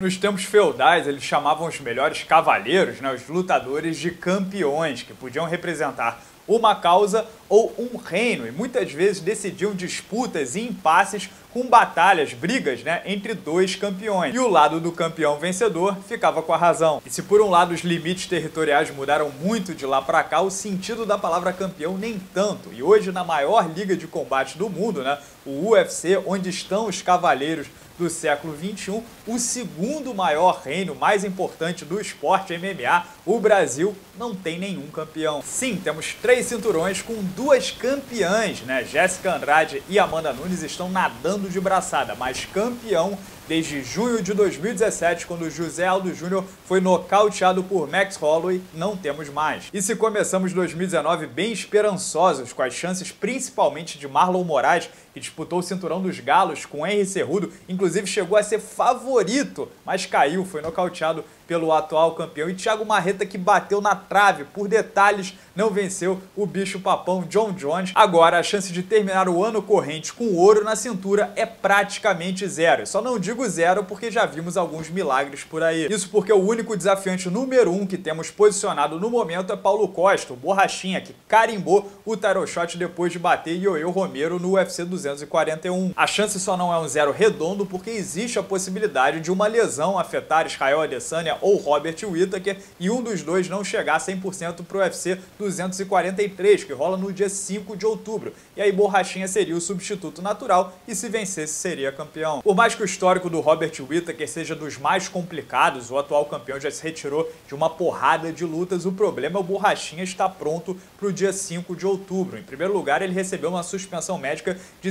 Nos tempos feudais, eles chamavam os melhores cavaleiros, né, os lutadores, de campeões, que podiam representar uma causa ou um reino, e muitas vezes decidiam disputas e impasses com batalhas, brigas, né, entre dois campeões. E o lado do campeão vencedor ficava com a razão. E se por um lado os limites territoriais mudaram muito de lá para cá, o sentido da palavra campeão nem tanto. E hoje, na maior liga de combate do mundo, né, o UFC, onde estão os cavaleiros do século XXI, o segundo maior reino mais importante do esporte MMA, o Brasil não tem nenhum campeão. Sim, temos 3 cinturões com 2 campeãs, né? Jéssica Andrade e Amanda Nunes estão nadando de braçada, mas campeão desde junho de 2017, quando José Aldo Júnior foi nocauteado por Max Holloway, não temos mais. E se começamos 2019 bem esperançosos, com as chances principalmente de Marlon Moraes, que disputou o cinturão dos galos com Henry Cejudo, inclusive chegou a ser favorito, mas caiu, foi nocauteado pelo atual campeão, e Thiago Marreta, que bateu na trave, por detalhes não venceu o bicho papão John Jones. Agora a chance de terminar o ano corrente com ouro na cintura é praticamente zero. Só não digo zero porque já vimos alguns milagres por aí. Isso porque o único desafiante número 1 que temos posicionado no momento é Paulo Costa, o borrachinha, que carimbou o title shot depois de bater Yoel Romero no UFC 241. A chance só não é um zero redondo porque existe a possibilidade de uma lesão afetar Israel Adesanya ou Robert Whittaker e um dos dois não chegar 100% para o UFC 243, que rola no dia 5 de outubro. E aí Borrachinha seria o substituto natural e, se vencesse, seria campeão. Por mais que o histórico do Robert Whittaker seja dos mais complicados, o atual campeão já se retirou de uma porrada de lutas, o problema é o Borrachinha estar pronto para o dia 5 de outubro. Em primeiro lugar, ele recebeu uma suspensão médica de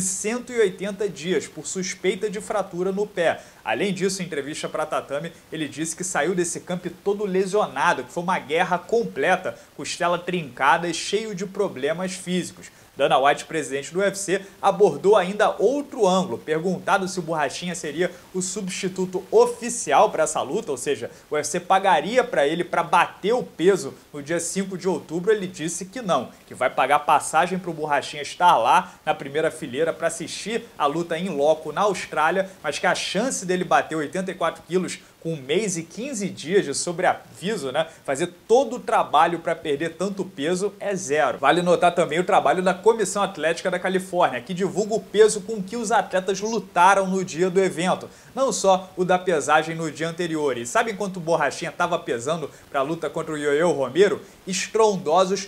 180 dias por suspeita de fratura no pé. Além disso, em entrevista para Tatame, ele disse que saiu desse camp todo lesionado, que foi uma guerra completa, costela trincada e cheio de problemas físicos. Dana White, presidente do UFC, abordou ainda outro ângulo. Perguntado se o Borrachinha seria o substituto oficial para essa luta, ou seja, o UFC pagaria para ele para bater o peso no dia 5 de outubro, ele disse que não, que vai pagar passagem para o Borrachinha estar lá na primeira fileira para assistir a luta em loco na Austrália, mas que a chance dele bater 84 quilos com 1 mês e 15 dias de sobreaviso, né, fazer todo o trabalho para perder tanto peso é zero. Vale notar também o trabalho da Comissão Atlética da Califórnia, que divulga o peso com que os atletas lutaram no dia do evento, não só o da pesagem no dia anterior. E sabe quanto o Borrachinha estava pesando para a luta contra o Yoel Romero? Estrondosos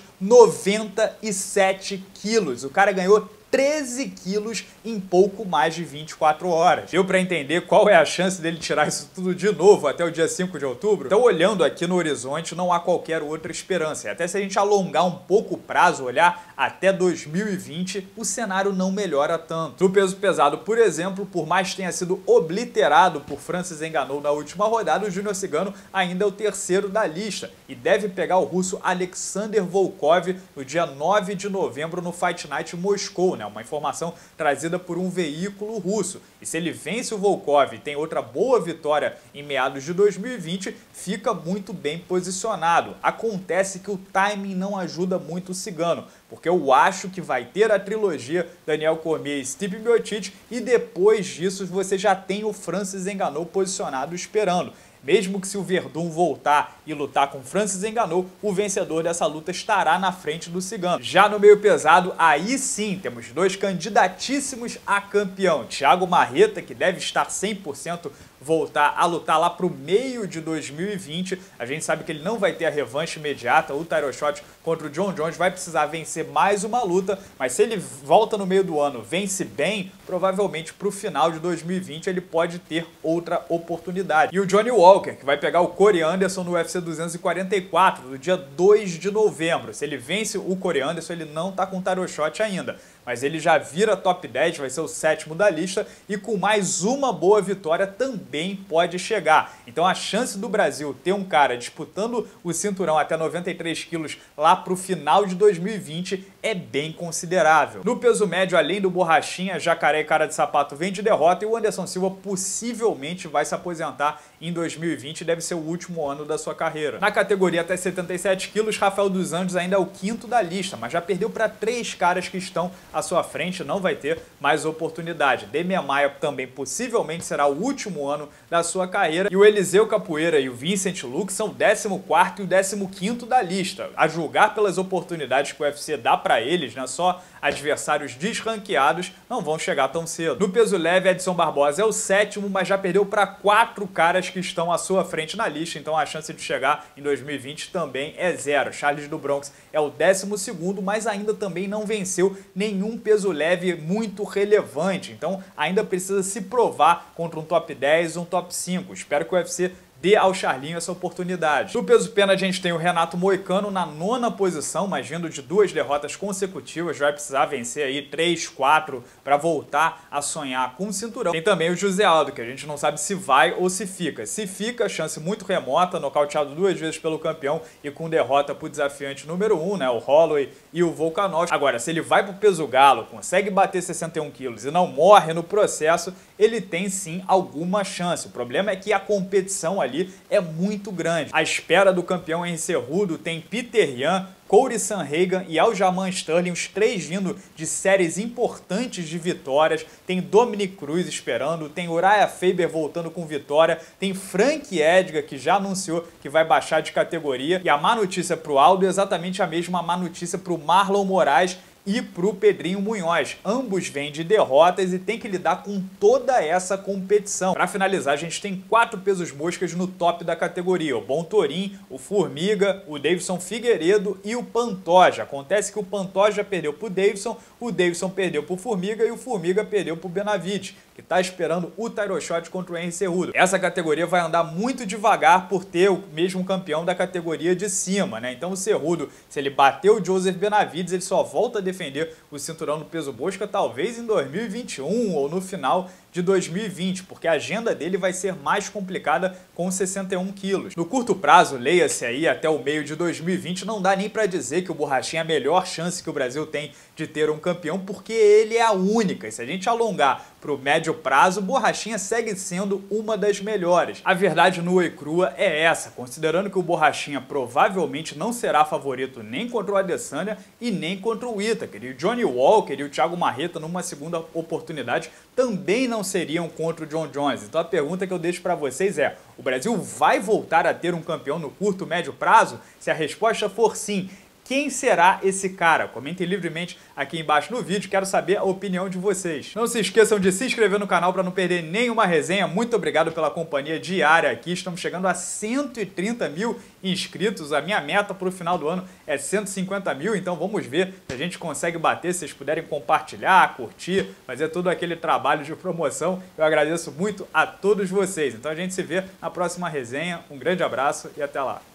97 quilos. O cara ganhou 13 quilos em pouco mais de 24 horas. Deu para entender qual é a chance dele tirar isso tudo de novo até o dia 5 de outubro? Então, olhando aqui no horizonte, não há qualquer outra esperança. E até se a gente alongar um pouco o prazo, olhar até 2020, o cenário não melhora tanto. No peso pesado, por exemplo, por mais que tenha sido obliterado por Francis Ngannou na última rodada, o Júnior Cigano ainda é o terceiro da lista e deve pegar o russo Alexander Volkov no dia 9 de novembro no Fight Night Moscou, né? Uma informação trazida por um veículo russo. E se ele vence o Volkov e tem outra boa vitória em meados de 2020, fica muito bem posicionado. Acontece que o timing não ajuda muito o Cigano, porque eu acho que vai ter a trilogia Daniel Cormier e Stipe Miocic e depois disso você já tem o Francis Ngannou posicionado esperando. Mesmo que se o Verdun voltar e lutar com Francis Ngannou, o vencedor dessa luta estará na frente do Cigano. Já no meio pesado, aí sim, temos 2 candidatíssimos a campeão. Thiago Marreta, que deve estar 100% voltar a lutar lá para o meio de 2020. A gente sabe que ele não vai ter a revanche imediata, o title shot contra o John Jones, vai precisar vencer mais uma luta, mas se ele volta no meio do ano, vence bem, provavelmente para o final de 2020 ele pode ter outra oportunidade. E o Johnny Walker, que vai pegar o Corey Anderson no UFC 244, no dia 2 de novembro. Se ele vence o Corey Anderson, ele não está com title shot ainda, mas ele já vira top 10, vai ser o 7º da lista e com mais uma boa vitória também pode chegar. Então a chance do Brasil ter um cara disputando o cinturão até 93 quilos lá para o final de 2020 é bem considerável. No peso médio, além do Borrachinha, Jacaré e Cara de Sapato vem de derrota e o Anderson Silva possivelmente vai se aposentar em 2020 e deve ser o último ano da sua carreira. Na categoria até 77 quilos, Rafael dos Anjos ainda é o quinto da lista, mas já perdeu para 3 caras que estão à sua frente, não vai ter mais oportunidade. Demian Maia também possivelmente será o último ano da sua carreira e o Eliseu Capoeira e o Vincent Luke são o 14º e o 15º da lista. A julgar pelas oportunidades que o UFC dá para eles, né, só adversários desranqueados não vão chegar tão cedo. No peso leve, Edson Barbosa é o 7º, mas já perdeu para 4 caras que estão à sua frente na lista, então a chance de chegar em 2020 também é zero. Charles do Bronx é o 12º, mas ainda também não venceu nenhum peso leve muito relevante, então ainda precisa se provar contra um top 10 ou um top 5. Espero que o UFC dê ao Charlinho essa oportunidade. No peso pena a gente tem o Renato Moicano na 9ª posição, mas vindo de 2 derrotas consecutivas, vai precisar vencer aí 3, 4 para voltar a sonhar com o cinturão. Tem também o José Aldo, que a gente não sabe se vai ou se fica. Se fica, chance muito remota, nocauteado 2 vezes pelo campeão e com derrota pro desafiante número 1, né, o Holloway e o Volkanovski. Agora, se ele vai pro peso galo, consegue bater 61 quilos e não morre no processo, ele tem sim alguma chance. O problema é que a competição ali é muito grande. À espera do campeão Henry Cejudo tem Peter Yan, Corey Sandhagen e Aljamain Sterling, os 3 vindo de séries importantes de vitórias. Tem Dominick Cruz esperando, tem Uriah Faber voltando com vitória, tem Frank Edgar, que já anunciou que vai baixar de categoria. E a má notícia pro Aldo é exatamente a mesma má notícia pro Marlon Moraes e pro Pedrinho Munhoz. Ambos vêm de derrotas e tem que lidar com toda essa competição. Para finalizar, a gente tem 4 pesos moscas no top da categoria: o Bontorin, o Formiga, o Davidson Figueiredo e o Pantoja. Acontece que o Pantoja perdeu pro Davidson, o Davidson perdeu pro Formiga e o Formiga perdeu pro Benavidez, que tá esperando o title shot contra o Henry Cejudo. Essa categoria vai andar muito devagar por ter o mesmo campeão da categoria de cima, né? Então o Cejudo, se ele bater o Joseph Benavidez, ele só volta a defender o cinturão no peso mosca talvez em 2021 ou no final de 2020, porque a agenda dele vai ser mais complicada com 61 quilos. No curto prazo, leia-se aí até o meio de 2020, não dá nem para dizer que o Borrachinha é a melhor chance que o Brasil tem de ter um campeão, porque ele é a única. E se a gente alongar para o médio prazo, Borrachinha segue sendo uma das melhores. A verdade nua e crua é essa, considerando que o Borrachinha provavelmente não será favorito nem contra o Adesanya e nem contra o Whittaker. E o Johnny Walker e o Thiago Marreta, numa segunda oportunidade, também não seriam contra o John Jones. Então a pergunta que eu deixo para vocês é: o Brasil vai voltar a ter um campeão no curto, médio prazo? Se a resposta for sim, quem será esse cara? Comentem livremente aqui embaixo no vídeo, quero saber a opinião de vocês. Não se esqueçam de se inscrever no canal para não perder nenhuma resenha. Muito obrigado pela companhia diária aqui, estamos chegando a 130 mil inscritos. A minha meta para o final do ano é 150 mil, então vamos ver se a gente consegue bater. Se vocês puderem compartilhar, curtir, fazer todo aquele trabalho de promoção, eu agradeço muito a todos vocês. Então a gente se vê na próxima resenha, um grande abraço e até lá.